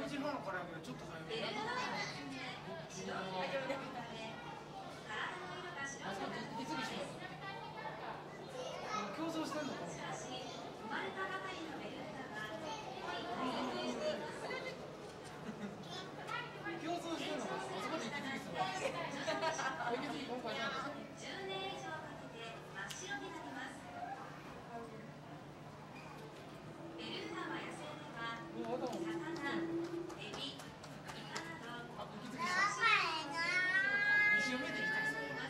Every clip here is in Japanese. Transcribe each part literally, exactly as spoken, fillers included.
じはんからやけどちょっと早めに。競争してんのかな。競争してんのかな。あそこで息継ぎするの。息継ぎ今回じゃない。じゅうねん以上かけて真っ白になります。ベルーガは野生では魚、エビ、イカなど息継ぎした。西を見ていきたいですね。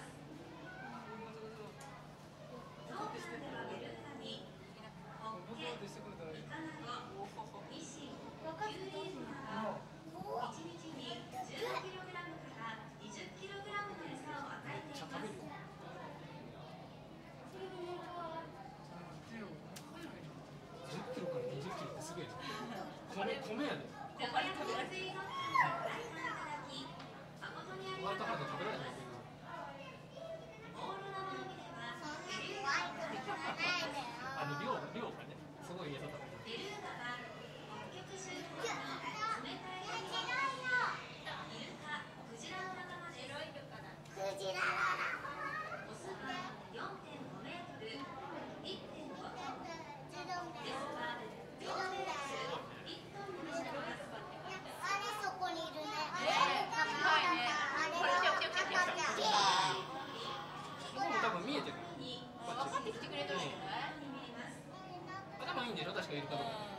当館ではベルーガにホッケ、イカなどニシン、キュウリエビなどいちにちにじゅうキログラムからにじゅっキログラムの餌を与えています。じゅっキロからにじゅっキロってすげえな。米、米やで。ここに食べられる。いただき、誠にありがとうございます。オーロラの海ではベルーガあの量量がね、すごい餌食べる。 ベルーガは北極周辺の冷たい海にイルカ、クジラの仲間です。クジラオスは よんてんごメートル、いってんごトン。メスは両手でいちトンになります。 あれそこにいるね。あれここも多分見えてる。 分かってきてくれてるんじゃない？ 頭いいんでしょ、確かイルカとか。